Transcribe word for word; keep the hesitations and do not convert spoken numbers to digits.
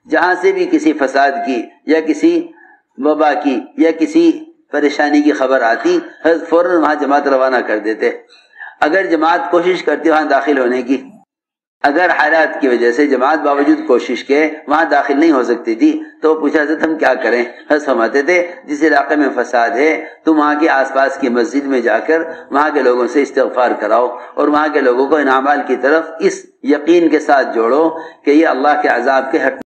जहां से भी किसी फसाद की या किसी वबा की या किसी परेशानी की खबर आती, हज़रत फौरन वहां जमात रवाना कर देते। अगर जमात कोशिश करती वहां दाखिल होने की, अगर हालात की वजह से जमात बावजूद कोशिश के वहां दाखिल नहीं हो सकती थी, तो पूछा था हम क्या करें। हज़रत फरमाते थे जिस इलाके में फसाद है तुम वहां के आसपास की मस्जिद में जाकर वहां के लोगों से इस्तिग़फ़ार कराओ और वहां के लोगों को इन अमाल की तरफ इस यकीन के साथ जोड़ो कि ये अल्लाह के अज़ाब के हट